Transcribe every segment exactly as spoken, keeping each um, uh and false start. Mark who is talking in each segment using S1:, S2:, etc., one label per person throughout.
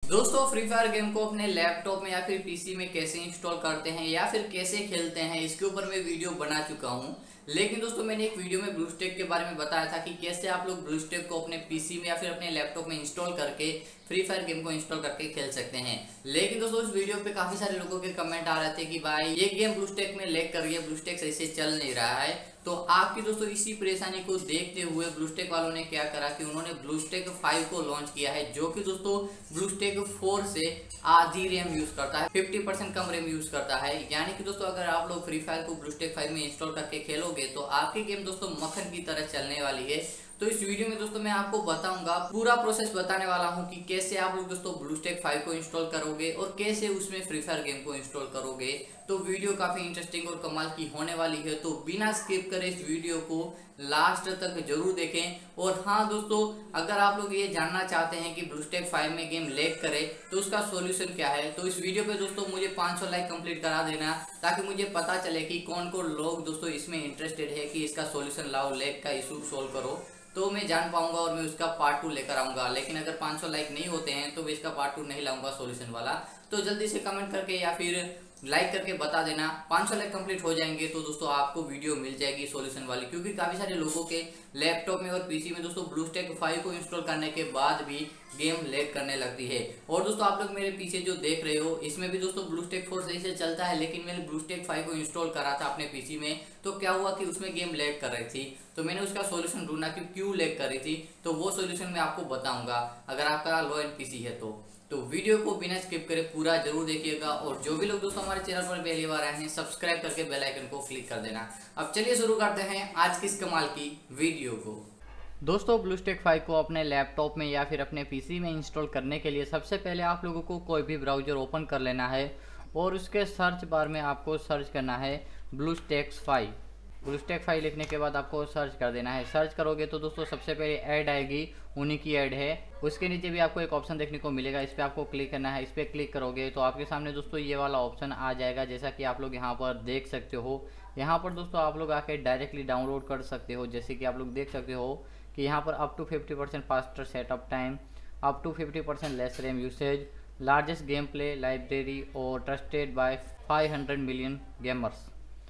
S1: दोस्तों free fire game को अपने लैपटॉप में या फिर पीसी में कैसे इंस्टॉल करते हैं या फिर कैसे खेलते हैं, इसके ऊपर मैं वीडियो बना चुका हूं। लेकिन दोस्तों मैंने एक वीडियो में ब्लूस्टैक के बारे में बताया था कि कैसे आप लोग ब्लूस्टैक को अपने पीसी में या फिर अपने लैपटॉप में इंस्टॉल करके फ्री फायर गेम को इंस्टॉल करके खेल सकते हैं। लेकिन दोस्तों उस वीडियो पे काफी सारे लोगों के कमेंट आ रहे थे कि भाई ये गेम ब्लूस्टैक में लैग कर रही है, ब्लूस्टैक सही से चल नहीं रहा है। तो आपकी दोस्तों इसी परेशानी को देखते हुए ब्लूस्टैक वालों ने क्या करा कि उन्होंने ब्लूस्टैक फाइव को लॉन्च किया है, जो कि दोस्तों ब्लूस्टैक फोर से आधी रैम यूज करता है, फिफ्टी परसेंट कम रैम यूज करता है। यानी कि दोस्तों अगर आप लोग फ्री फायर को ब्लूस्टैक फाइव में इंस्टॉल करके खेलोगे तो आपकी गेम दोस्तों मक्खन की तरह चलने वाली है। तो इस वीडियो में दोस्तों मैं आपको बताऊंगा, पूरा प्रोसेस बताने वाला हूं कि कैसे आप लोग दोस्तों ब्लूस्टैक फाइव को इंस्टॉल करोगे और कैसे उसमें फ्री फायर गेम को इंस्टॉल करोगे। तो वीडियो काफी इंटरेस्टिंग और कमाल की होने वाली है, तो बिना स्किप करे इस वीडियो को लास्ट तक जरूर देखें। और हाँ दोस्तों, अगर आप लोग ये जानना चाहते हैं कि ब्लूस्टैक फाइव में गेम लैग करे तो उसका सॉल्यूशन क्या है, तो इस वीडियो पे दोस्तों मुझे पाँच सौ लाइक कंप्लीट करा देना, ताकि मुझे पता चले कि कौन कौन लोग दोस्तों इसमें इंटरेस्टेड है कि इसका सॉल्यूशन लाओ, लैग का इशू सोल्व करो, तो मैं जान पाऊंगा और मैं उसका पार्ट टू लेकर आऊंगा। लेकिन अगर पाँच सौ लाइक नहीं होते हैं तो मैं इसका पार्ट टू नहीं लाऊंगा सॉल्यूशन वाला। तो जल्दी से कमेंट करके या फिर लाइक करके बता देना। पाँच सौ लाइक कंप्लीट हो जाएंगे तो दोस्तों आपको वीडियो मिल जाएगी सॉल्यूशन वाली, क्योंकि काफी सारे लोगों के लैपटॉप में और पीसी में दोस्तों ब्लूस्टैक फाइव को इंस्टॉल करने के बाद भी गेम लैग करने लगती है। और दोस्तों आप लोग मेरे पीछे जो देख रहे हो इसमें भी दोस्तों ब्लूस्टैक फोर सही से चलता है, लेकिन मैंने ब्लूस्टैक फाइव को इंस्टॉल करा था अपने पीसी में, तो क्या हुआ कि उसमें गेम लैग कर रही थी। तो मैंने उसका सॉल्यूशन ढूंढा कि क्यों लैग कर रही थी, तो वो सॉल्यूशन मैं आपको बताऊंगा अगर आपका लो एंड पीसी है तो। तो वीडियो को बिना स्किप करे पूरा जरूर देखिएगा, और जो भी लोग दोस्तों हमारे चैनल पर पहली बार आए हैं सब्सक्राइब करके बेल आइकन को क्लिक कर देना। अब चलिए शुरू करते हैं आज की इस कमाल की वीडियो को। दोस्तों ब्लूस्टैक फाइव को अपने लैपटॉप में या फिर अपने पीसी में इंस्टॉल करने के लिए सबसे पहले आप लोगों को कोई भी ब्राउज़र ओपन कर लेना है और उसके सर्च बार में आपको सर्च करना है ब्लूस्टैक फाइव। ब्लूस्टैक फाइव लिखने के बाद आपको सर्च कर देना है। सर्च करोगे तो दोस्तों सबसे पहले ऐड आएगी, उन्हीं की ऐड है। उसके नीचे भी आपको एक ऑप्शन देखने को मिलेगा, इस पर आपको क्लिक करना है। इस पर क्लिक करोगे तो आपके सामने दोस्तों ये वाला ऑप्शन आ जाएगा, जैसा कि आप लोग यहाँ पर देख सकते हो। यहाँ पर दोस्तों आप लोग आके डायरेक्टली डाउनलोड कर सकते हो, जैसे कि आप लोग देख सकते हो कि यहाँ पर up to fifty percent faster setup time, up to fifty percent less RAM usage, largest game play library और trusted by five hundred million gamers.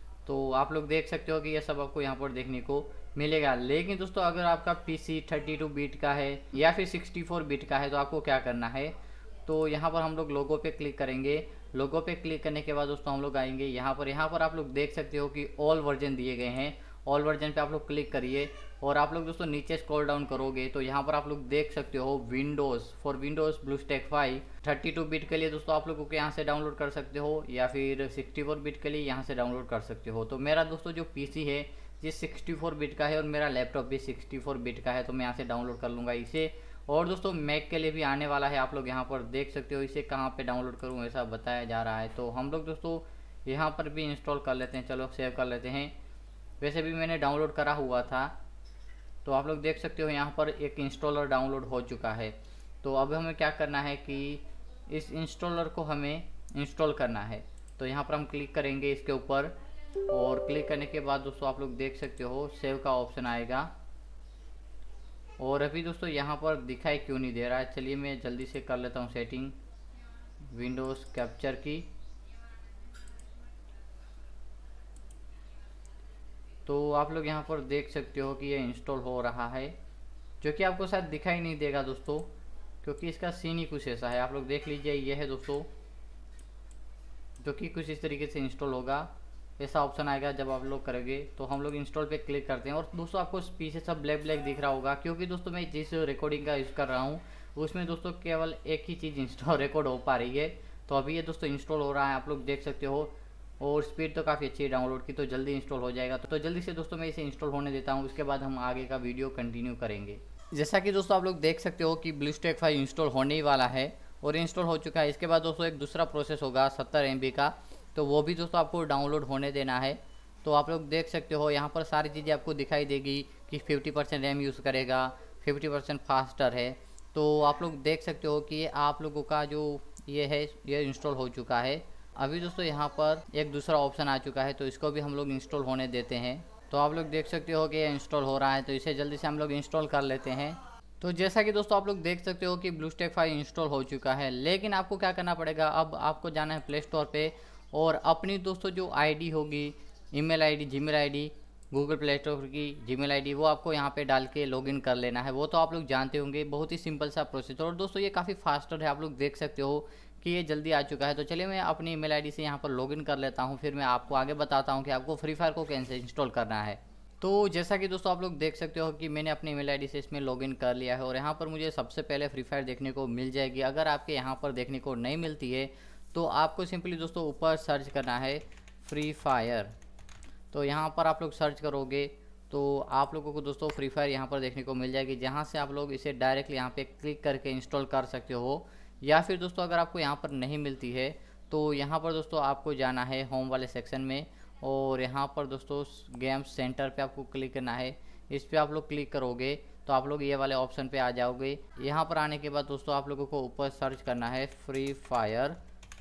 S1: तो आप लोग देख सकते हो कि ये सब आपको यहाँ पर देखने को मिलेगा। लेकिन दोस्तों अगर आपका पीसी थर्टी टू बिट का है या फिर सिक्सटी फोर बिट का है तो आपको क्या करना है, तो यहाँ पर हम लोग लोगो पे क्लिक करेंगे। लोगो पे क्लिक करने के बाद दोस्तों हम लोग आएंगे यहाँ पर। यहाँ पर आप लोग देख सकते हो कि ऑल वर्जन दिए गए हैं, ऑल वर्जन पे आप लोग क्लिक करिए और आप लोग दोस्तों नीचे स्क्रॉल डाउन करोगे तो यहाँ पर आप लोग देख सकते हो Windows, for Windows BlueStack five thirty two bit के लिए दोस्तों आप लोगों को यहाँ से डाउनलोड कर सकते हो, या फिर सिक्सटी फोर बिट के लिए यहाँ से डाउनलोड कर सकते हो। तो मेरा दोस्तों जो पीसी है ये सिक्सटी फोर बिट का है और मेरा लैपटॉप भी सिक्सटी फोर बिट का है, तो मैं यहाँ से डाउनलोड कर लूँगा इसे। और दोस्तों मैक के लिए भी आने वाला है, आप लोग यहाँ पर देख सकते हो। इसे कहाँ पर डाउनलोड करूँ ऐसा बताया जा रहा है, तो हम लोग दोस्तों यहाँ पर भी इंस्टॉल कर लेते हैं। चलो सेव कर लेते हैं। वैसे भी मैंने डाउनलोड करा हुआ था, तो आप लोग देख सकते हो यहाँ पर एक इंस्टॉलर डाउनलोड हो चुका है। तो अब हमें क्या करना है कि इस इंस्टॉलर को हमें इंस्टॉल करना है। तो यहाँ पर हम क्लिक करेंगे इसके ऊपर, और क्लिक करने के बाद दोस्तों आप लोग देख सकते हो सेव का ऑप्शन आएगा। और अभी दोस्तों यहाँ पर दिखाई क्यों नहीं दे रहा है, चलिए मैं जल्दी से कर लेता हूँ सेटिंग विंडोज़ कैप्चर की। तो आप लोग यहाँ पर देख सकते हो कि ये इंस्टॉल हो रहा है, जो कि आपको शायद दिखाई नहीं देगा दोस्तों, क्योंकि इसका सीन ही कुछ ऐसा है। आप लोग देख लीजिए, ये है दोस्तों, जो कि कुछ इस तरीके से इंस्टॉल होगा। ऐसा ऑप्शन आएगा जब आप लोग करोगे तो हम लोग इंस्टॉल पे क्लिक करते हैं। और दोस्तों आपको पीछे सब ब्लैक ब्लैक दिख रहा होगा, क्योंकि दोस्तों मैं जिस रिकॉर्डिंग का यूज़ कर रहा हूँ उसमें दोस्तों केवल एक ही चीज़ इंस्टॉल रिकॉर्ड हो पा रही है। तो अभी ये दोस्तों इंस्टॉल हो रहा है, आप लोग देख सकते हो। और स्पीड तो काफ़ी अच्छी है डाउनलोड की, तो जल्दी इंस्टॉल हो जाएगा। तो जल्दी से दोस्तों मैं इसे इंस्टॉल होने देता हूँ, उसके बाद हम आगे का वीडियो कंटिन्यू करेंगे। जैसा कि दोस्तों आप लोग देख सकते हो कि ब्लूस्टैक फाइव इंस्टॉल होने ही वाला है और इंस्टॉल हो चुका है। इसके बाद दोस्तों एक दूसरा प्रोसेस होगा सत्तर एम बी का, तो वो भी दोस्तों आपको डाउनलोड होने देना है। तो आप लोग देख सकते हो यहाँ पर सारी चीज़ें आपको दिखाई देगी कि फिफ्टी परसेंट रैम यूज़ करेगा, फिफ्टी परसेंट फास्टर है। तो आप लोग देख सकते हो कि आप लोगों का जो ये है ये इंस्टॉल हो चुका है। अभी दोस्तों यहाँ पर एक दूसरा ऑप्शन आ चुका है, तो इसको भी हम लोग इंस्टॉल होने देते हैं। तो आप लोग देख सकते हो कि ये इंस्टॉल हो रहा है, तो इसे जल्दी से हम लोग इंस्टॉल कर लेते हैं। तो जैसा कि दोस्तों आप लोग देख सकते हो कि ब्लूस्टैक फाइव इंस्टॉल हो चुका है, लेकिन आपको क्या करना पड़ेगा, अब आपको जाना है प्ले स्टोर पे और अपनी दोस्तों जो आईडी होगी, email ID, Gmail ID, Google Play Store की जीमेल आईडी, वो आपको यहाँ पे डाल के लॉगिन कर लेना है। वो तो आप लोग जानते होंगे, बहुत ही सिंपल सा प्रोसेस। और दोस्तों ये काफ़ी फास्टर है, आप लोग देख सकते हो कि ये जल्दी आ चुका है। तो चलिए मैं अपनी ईमेल आईडी से यहाँ पर लॉगिन कर लेता हूँ, फिर मैं आपको आगे बताता हूँ कि आपको फ्री फायर को कैसे इंस्टॉल करना है। तो जैसा कि दोस्तों आप लोग देख सकते हो कि मैंने अपनी ईमेल आईडी से इसमें लॉगिन कर लिया है और यहाँ पर मुझे सबसे पहले फ्री फायर देखने को मिल जाएगी। अगर आपके यहाँ पर देखने को नहीं मिलती है तो आपको सिंपली दोस्तों ऊपर सर्च करना है फ्री फायर। तो यहाँ पर आप लोग सर्च करोगे तो आप लोगों को दोस्तों फ्री फायर यहाँ पर देखने को मिल जाएगी, जहाँ से आप लोग इसे डायरेक्टली यहाँ पे क्लिक करके इंस्टॉल कर सकते हो। या फिर दोस्तों अगर आपको यहाँ पर नहीं मिलती है तो यहाँ पर दोस्तों आपको जाना है होम वाले सेक्शन में और यहाँ पर दोस्तों गेम सेंटर पे आपको क्लिक करना है। इस पर आप लोग क्लिक करोगे तो आप लोग ये वाले ऑप्शन पे आ जाओगे। यहाँ पर आने के बाद दोस्तों आप लोगों को ऊपर सर्च करना है फ्री फायर।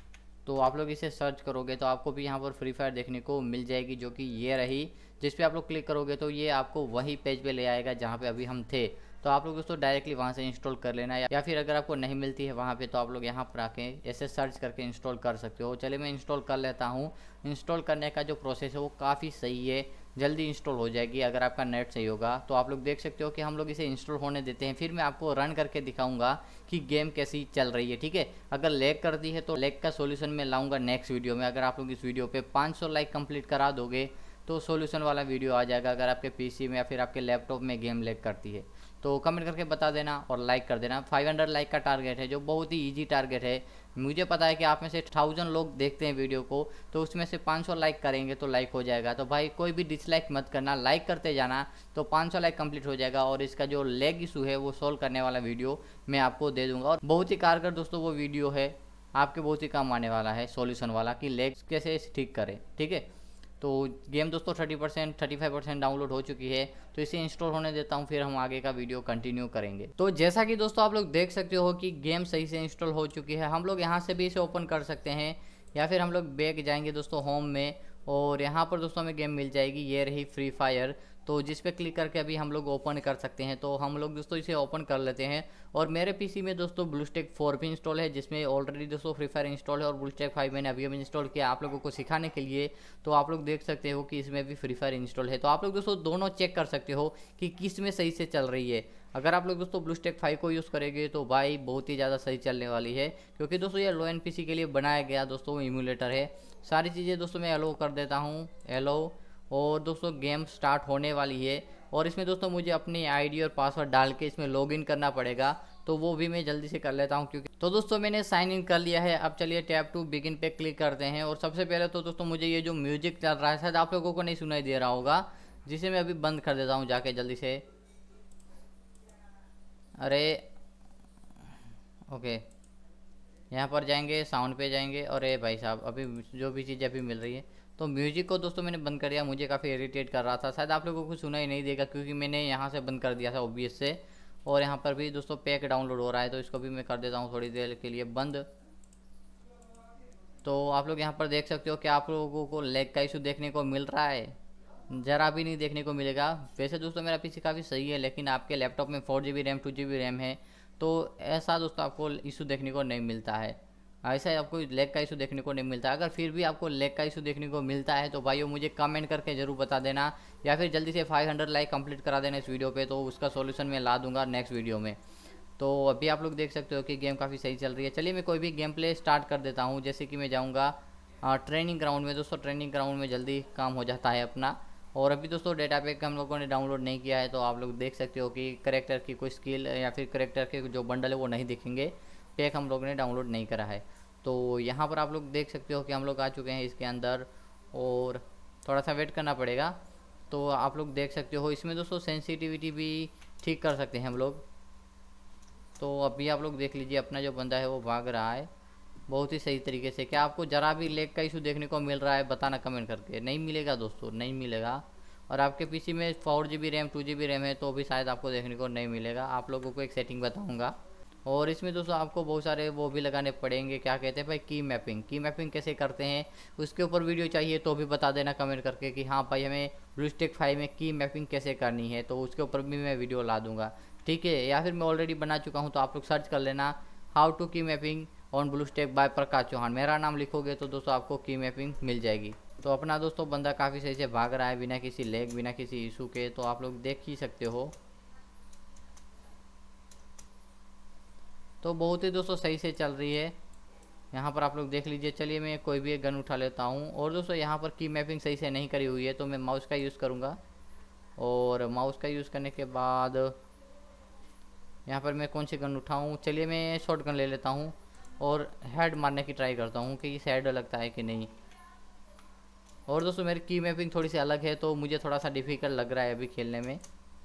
S1: तो आप लोग इसे सर्च करोगे तो आपको भी यहाँ पर फ्री फायर देखने को मिल जाएगी, जो कि ये रही। जिस पे आप लोग क्लिक करोगे तो ये आपको वही पेज पे ले आएगा जहाँ पे अभी हम थे। तो आप लोग दोस्तों डायरेक्टली वहाँ से इंस्टॉल कर लेना, या फिर अगर आपको नहीं मिलती है वहाँ पे तो आप लोग यहाँ पर आके ऐसे सर्च करके इंस्टॉल कर सकते हो। चलिए मैं इंस्टॉल कर लेता हूँ। इंस्टॉल करने का जो प्रोसेस है वो काफ़ी सही है, जल्दी इंस्टॉल हो जाएगी अगर आपका नेट सही होगा। तो आप लोग देख सकते हो कि हम लोग इसे इंस्टॉल होने देते हैं, फिर मैं आपको रन करके दिखाऊंगा कि गेम कैसी चल रही है, ठीक है। अगर लैग करती है तो लैग का सॉल्यूशन मैं लाऊंगा नेक्स्ट वीडियो में। अगर आप लोग इस वीडियो पे पाँच सौ लाइक कंप्लीट करा दोगे तो सॉल्यूशन वाला वीडियो आ जाएगा, अगर आपके पीसी में या फिर आपके लैपटॉप में गेम लैग करती है। तो कमेंट करके बता देना और लाइक कर देना। पाँच सौ लाइक का टारगेट है, जो बहुत ही इजी टारगेट है। मुझे पता है कि आप में से थाउजेंड लोग देखते हैं वीडियो को, तो उसमें से पाँच सौ लाइक करेंगे तो लाइक हो जाएगा। तो भाई कोई भी डिसलाइक मत करना, लाइक करते जाना, तो पाँच सौ लाइक कंप्लीट हो जाएगा और इसका जो लेग इशू है वो सॉल्व करने वाला वीडियो मैं आपको दे दूंगा। और बहुत ही कारगर दोस्तों वो वीडियो है, आपके बहुत ही काम आने वाला है सॉल्यूशन वाला, कि लेग कैसे ठीक करें, ठीक है। तो गेम दोस्तों thirty percent thirty five percent download हो चुकी है, तो इसे इंस्टॉल होने देता हूँ, फिर हम आगे का वीडियो कंटिन्यू करेंगे। तो जैसा कि दोस्तों आप लोग देख सकते हो कि गेम सही से इंस्टॉल हो चुकी है। हम लोग यहाँ से भी इसे ओपन कर सकते हैं, या फिर हम लोग बैक जाएंगे दोस्तों होम में और यहाँ पर दोस्तों हमें गेम मिल जाएगी, ये रही फ्री फायर। तो जिस पे क्लिक करके अभी हम लोग ओपन कर सकते हैं। तो हम लोग दोस्तों इसे ओपन कर लेते हैं। और मेरे पीसी में दोस्तों ब्लूस्टैक फोर भी इंस्टॉल है, जिसमें ऑलरेडी दोस्तों फ्री फायर इंस्टॉल है, और ब्लूस्टैक फाइव मैंने अभी अभी इंस्टॉल किया आप लोगों को सिखाने के लिए। तो आप लोग देख सकते हो कि इसमें भी फ्री फायर इंस्टॉल है। तो आप लोग दोस्तों दोनों चेक कर सकते हो कि किस में सही से चल रही है। अगर आप लोग दोस्तों ब्लूस्टैक फाइव को यूज़ करेंगे तो भाई बहुत ही ज़्यादा सही चलने वाली है, क्योंकि दोस्तों ये लो एन पी सी के लिए बनाया गया दोस्तों इम्यूलेटर है। सारी चीज़ें दोस्तों मैं एलो कर देता हूँ, एलो। और दोस्तों गेम स्टार्ट होने वाली है, और इसमें दोस्तों मुझे अपनी आईडी और पासवर्ड डाल के इसमें लॉगिन करना पड़ेगा, तो वो भी मैं जल्दी से कर लेता हूँ। क्योंकि तो दोस्तों मैंने साइन इन कर लिया है। अब चलिए टैप टू बिगिन पे क्लिक करते हैं। और सबसे पहले तो दोस्तों मुझे ये जो म्यूजिक चल रहा है शायद आप लोगों को नहीं सुनाई दे रहा होगा, जिसे मैं अभी बंद कर देता हूँ जाके जल्दी से। अरे ओके, यहाँ पर जाएंगे, साउंड पे जाएंगे, और ए भाई साहब अभी जो भी चीज़ अभी मिल रही है। तो म्यूजिक को दोस्तों मैंने बंद कर दिया, मुझे काफ़ी इरिटेट कर रहा था, शायद आप लोगों को सुना ही नहीं देगा क्योंकि मैंने यहाँ से बंद कर दिया था ओबीएस से। और यहाँ पर भी दोस्तों पैक डाउनलोड हो रहा है, तो इसको भी मैं कर देता हूँ थोड़ी देर के लिए बंद। तो आप लोग यहाँ पर देख सकते हो कि आप लोगों को लैग का इशू देखने को मिल रहा है, ज़रा भी नहीं देखने को मिलेगा। वैसे दोस्तों मेरा पीसी काफ़ी सही है, लेकिन आपके लैपटॉप में four G B RAM two G B RAM है, तो ऐसा दोस्तों आपको इशू देखने को नहीं मिलता है। ऐसा आपको लैग का इशू देखने को नहीं मिलता। अगर फिर भी आपको लैग का इशू देखने को मिलता है तो भाइयों मुझे कमेंट करके ज़रूर बता देना, या फिर जल्दी से पाँच सौ लाइक कंप्लीट करा देना इस वीडियो पे, तो उसका सॉल्यूशन मैं ला दूंगा नेक्स्ट वीडियो में। तो अभी आप लोग देख सकते हो कि गेम काफ़ी सही चल रही है। चलिए मैं कोई भी गेम प्ले स्टार्ट कर देता हूँ, जैसे कि मैं जाऊँगा ट्रेनिंग ग्राउंड में। दोस्तों ट्रेनिंग ग्राउंड में जल्दी काम हो जाता है अपना। और अभी दोस्तों डेटा पैक हम लोगों ने डाउनलोड नहीं किया है, तो आप लोग देख सकते हो कि करेक्टर की कोई स्किल या फिर करेक्टर के जो बंडल है वो नहीं दिखेंगे, पैक हम लोगों ने डाउनलोड नहीं करा है। तो यहाँ पर आप लोग देख सकते हो कि हम लोग आ चुके हैं इसके अंदर, और थोड़ा सा वेट करना पड़ेगा। तो आप लोग देख सकते हो इसमें दोस्तों सेंसिटिविटी भी ठीक कर सकते हैं हम लोग। तो अभी आप लोग देख लीजिए अपना जो बंदा है वो भाग रहा है बहुत ही सही तरीके से। क्या आपको ज़रा भी लैग का इशू देखने को मिल रहा है बताना कमेंट करके। नहीं मिलेगा दोस्तों, नहीं मिलेगा। और आपके पीसी में four G B RAM two G B RAM है तो भी शायद आपको देखने को नहीं मिलेगा। आप लोगों को एक सेटिंग बताऊंगा। और इसमें दोस्तों आपको बहुत सारे वो भी लगाने पड़ेंगे, क्या कहते हैं भाई, की मैपिंग। की मैपिंग कैसे करते हैं उसके ऊपर वीडियो चाहिए तो भी बता देना कमेंट करके कि हाँ भाई हमें ब्लूस्टैक फाइव में की मैपिंग कैसे करनी है, तो उसके ऊपर भी मैं वीडियो ला दूंगा, ठीक है, या फिर मैं ऑलरेडी बना चुका हूँ तो आप लोग सर्च कर लेना how to key mapping on BlueStack by Prakash Chauhan, मेरा नाम लिखोगे तो दोस्तों आपको की मैपिंग मिल जाएगी। तो अपना दोस्तों बंदा काफ़ी सही से भाग रहा है बिना किसी लैग बिना किसी इशू के, तो आप लोग देख ही सकते हो। तो बहुत ही दोस्तों सही से चल रही है, यहाँ पर आप लोग देख लीजिए। चलिए मैं कोई भी एक गन उठा लेता हूँ। और दोस्तों यहाँ पर की मैपिंग सही से नहीं करी हुई है तो मैं माउस का यूज़ करूँगा, और माउस का यूज़ करने के बाद यहाँ पर मैं कौन सी गन उठाऊँ, चलिए मैं शॉर्ट गन ले लेता हूँ और हेड मारने की ट्राई करता हूँ कि इस हेड लगता है कि नहीं। और दोस्तों मेरी की मैपिंग थोड़ी सी अलग है तो मुझे थोड़ा सा डिफ़िकल्ट लग रहा है अभी खेलने में,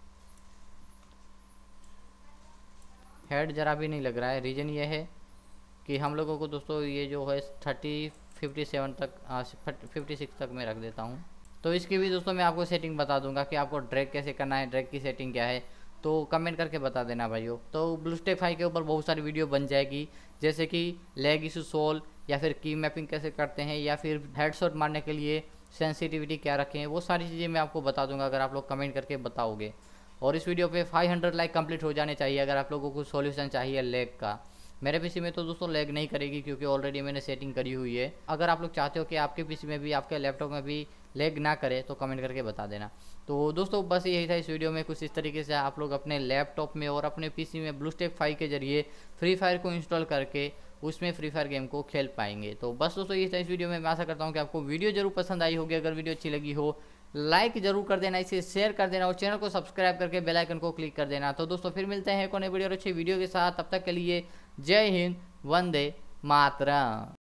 S1: हेड ज़रा भी नहीं लग रहा है। रीज़न ये है कि हम लोगों को दोस्तों ये जो है थर्टी फिफ्टी सेवन तक फिफ्टी सिक्स तक मैं रख देता हूँ। तो इसकी भी दोस्तों मैं आपको सेटिंग बता दूंगा कि आपको ड्रैग कैसे करना है, ड्रैग की सेटिंग क्या है, तो कमेंट करके बता देना भाइयों। तो ब्लूस्टैक फाइव के ऊपर बहुत सारी वीडियो बन जाएगी, जैसे कि लैग इशू सोल्व, या फिर की मैपिंग कैसे करते हैं, या फिर हेडशॉट मारने के लिए सेंसिटिविटी क्या रखें, वो सारी चीज़ें मैं आपको बता दूंगा अगर आप लोग कमेंट करके बताओगे। और इस वीडियो पे फाइव हंड्रेड लाइक कंप्लीट हो जाने चाहिए अगर आप लोगों को सॉल्यूशन चाहिए लैग का। मेरे पीसी में तो दोस्तों लैग नहीं करेगी क्योंकि ऑलरेडी मैंने सेटिंग करी हुई है। अगर आप लोग चाहते हो कि आपके पीसी में भी, आपके लैपटॉप में भी लैग ना करे तो कमेंट करके बता देना। तो दोस्तों बस यही था इस वीडियो में, कुछ इस तरीके से आप लोग अपने लैपटॉप में और अपने पीसी में ब्लूस्टैक फाइव के जरिए फ्री फायर को इंस्टॉल करके उसमें फ्री फायर गेम को खेल पाएंगे। तो बस दोस्तों यही था इस वीडियो में। मैं आशा करता हूँ कि आपको वीडियो जरूर पसंद आई होगी। अगर वीडियो अच्छी लगी हो लाइक जरूर कर देना, इसे शेयर कर देना और चैनल को सब्सक्राइब करके बेल आइकन को क्लिक कर देना। तो दोस्तों फिर मिलते हैं एक और नई वीडियो और अच्छी वीडियो के साथ, तब तक के लिए जय हिंद, वंदे मातरम।